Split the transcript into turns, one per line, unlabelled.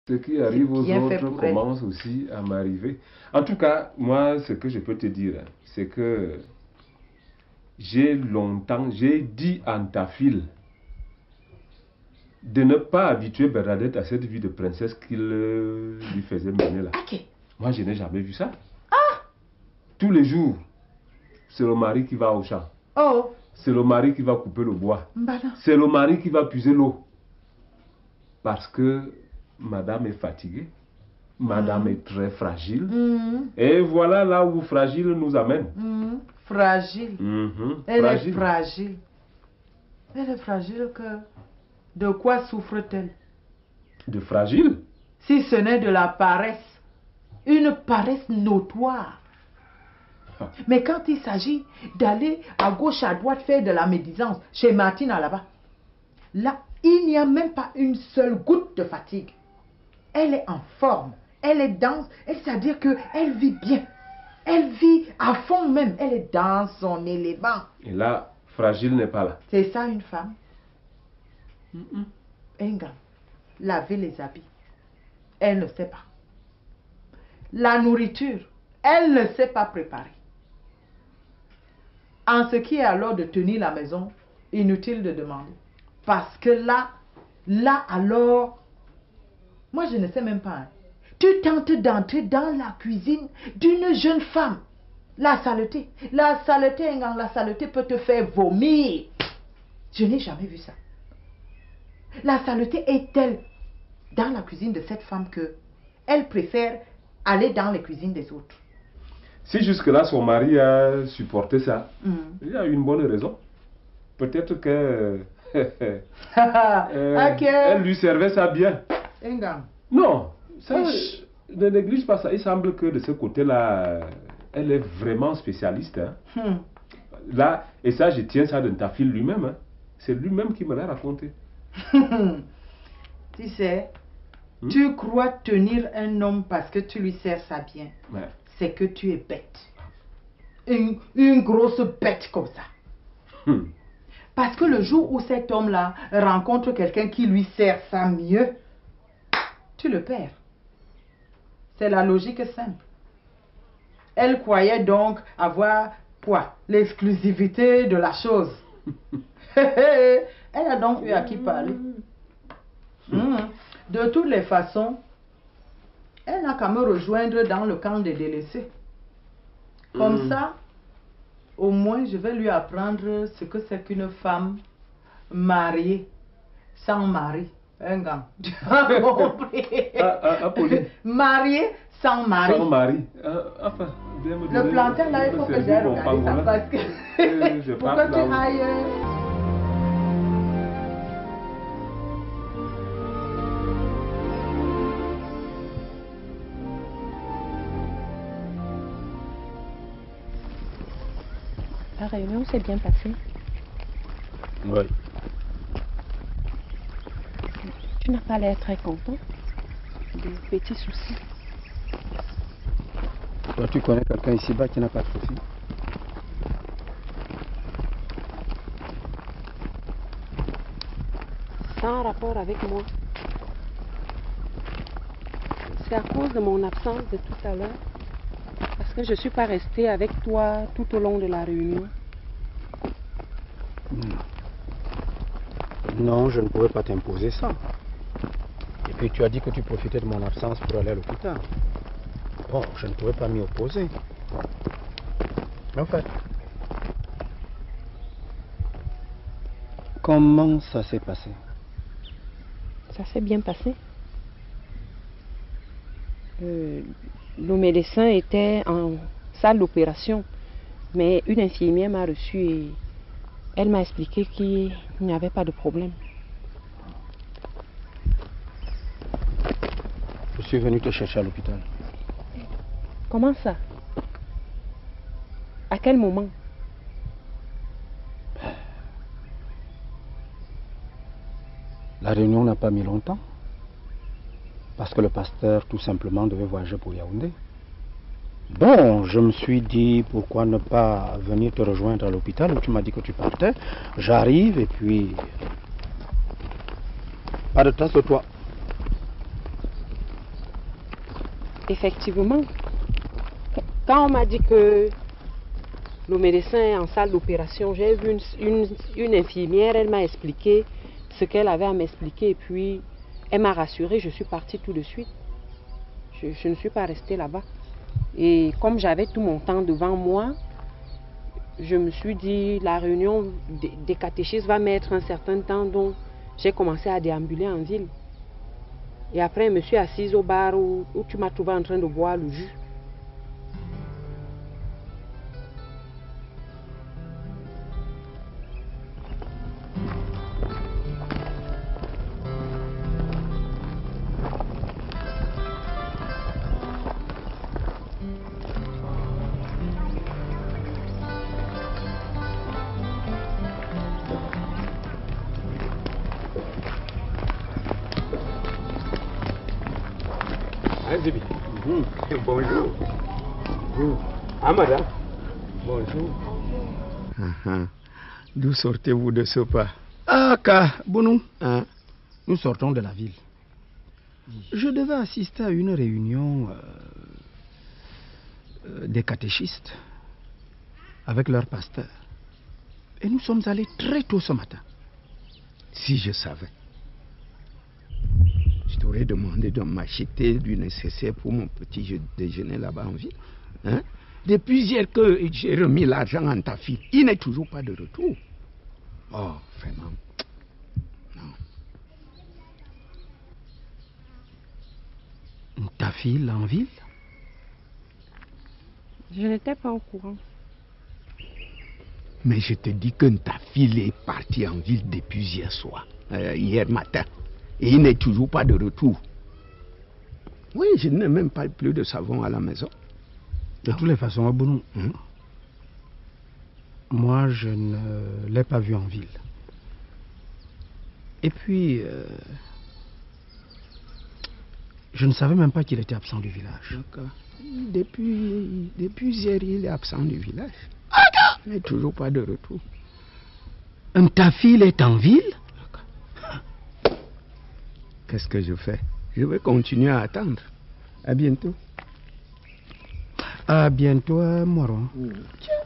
Ce qui arrive aux autres commence aussi à m'arriver. En tout cas, moi, ce que je peux te dire, c'est que j'ai dit à ta fille de ne pas habituer Bernadette à cette vie de princesse qu'il lui faisait mener là.
Okay.
Moi, je n'ai jamais vu ça. Ah! Tous les jours, c'est le mari qui va au champ.
Oh!
C'est le mari qui va couper le bois.
Mbana.
C'est le mari qui va puiser l'eau. Parce que madame est fatiguée. Madame est très fragile. Et voilà là où fragile nous amène.
Fragile. Elle
fragile.
est fragile. Elle est fragile que... De quoi souffre-t-elle?
De fragile?
Si ce n'est de la paresse. Une paresse notoire. Mais quand il s'agit d'aller à gauche, à droite, faire de la médisance, chez Martina là-bas, là, il n'y a même pas une seule goutte de fatigue. Elle est en forme, elle est dense, c'est-à-dire qu'elle vit bien. Elle vit à fond même, elle est dans son élément.
Et là, fragile n'est pas là.
C'est ça une femme? Enga, laver les habits, elle ne sait pas. La nourriture, elle ne sait pas préparer. En ce qui est alors de tenir la maison, inutile de demander. Parce que là alors, moi je ne sais même pas. Hein. Tu tentes d'entrer dans la cuisine d'une jeune femme. La saleté, la saleté peut te faire vomir. Je n'ai jamais vu ça. La saleté est telle dans la cuisine de cette femme que elle préfère aller dans les cuisines des autres.
Si jusque-là son mari a supporté ça, il y a une bonne raison. Peut-être que elle lui servait ça bien. Non, ça, ne néglige pas ça. Il semble que de ce côté-là, elle est vraiment spécialiste. Hein. Là, et ça, je tiens ça de ta fille lui-même. Hein. C'est lui-même qui me l'a raconté.
Tu sais, tu crois tenir un homme parce que tu lui sers ça bien.
Ouais.
C'est que tu es bête. Une grosse bête comme ça. Parce que le jour où cet homme-là rencontre quelqu'un qui lui sert ça mieux, tu le perds. C'est la logique simple. Elle croyait donc avoir quoi? L'exclusivité de la chose. Elle a donc eu à qui parler. De toutes les façons, elle n'a qu'à me rejoindre dans le camp des délaissés. Comme ça, au moins je vais lui apprendre ce que c'est qu'une femme mariée sans mari. Un gars. Tu as compris? Mariée sans mari.
Sans mari. Enfin, viens me donner,
le plantain là, il faut que j'aille regarder ça parce que pour que tu ailles.
La réunion s'est bien passée.
Oui.
Tu n'as pas l'air très content. Des petits soucis.
Toi, tu connais quelqu'un ici-bas qui n'a pas de soucis?
Sans rapport avec moi. C'est à cause de mon absence de tout à l'heure. Parce que je ne suis pas restée avec toi tout au long de la réunion.
Non, je ne pouvais pas t'imposer ça. Et puis tu as dit que tu profitais de mon absence pour aller à l'hôpital. Bon, je ne pouvais pas m'y opposer. En fait, comment ça s'est passé?
Ça s'est bien passé. Le médecin était en salle d'opération, mais une infirmière m'a reçue et elle m'a expliqué qu'il n'y avait pas de problème.
Je suis venu te chercher à l'hôpital.
Comment ça? À quel moment?
La réunion n'a pas mis longtemps. Parce que le pasteur, tout simplement, devait voyager pour Yaoundé. Bon, je me suis dit, pourquoi ne pas venir te rejoindre à l'hôpital où tu m'as dit que tu partais. J'arrive et puis... Pas de tasse de toi.
Effectivement, quand on m'a dit que le médecin est en salle d'opération, j'ai vu une infirmière, elle m'a expliqué ce qu'elle avait à m'expliquer et puis elle m'a rassurée, je suis partie tout de suite. Je ne suis pas restée là-bas. Et comme j'avais tout mon temps devant moi, je me suis dit la réunion des catéchistes va mettre un certain temps, donc j'ai commencé à déambuler en ville. Et après, je me suis assise au bar où tu m'as trouvé en train de boire le jus.
Bonjour. Ah, madame. Bonjour. D'où sortez-vous de ce pas?
Ah, Bonou. Nous sortons de la ville. Je devais assister à une réunion des catéchistes avec leur pasteur. Et nous sommes allés très tôt ce matin.
Si je savais. Je t'aurais demandé de m'acheter du nécessaire pour mon petit déjeuner là-bas en ville. Hein? Depuis hier que j'ai remis l'argent en ta fille, il n'est toujours pas de retour. Oh, vraiment. Non.
Ta fille en ville?
Je n'étais pas au courant.
Mais je te dis que ta fille est partie en ville depuis hier soir, hier matin. Et il n'est toujours pas de retour. Oui, je n'ai même pas plus de savon à la maison.
De toutes les façons, Abounou, moi, je ne l'ai pas vu en ville. Et puis, je ne savais même pas qu'il était absent du village.
Depuis hier, il est absent du village. Il n'est toujours pas de retour.
Ta fille est en ville?
Qu'est-ce que je fais? Je vais continuer à attendre. À bientôt.
À bientôt, Moron.
Tiens.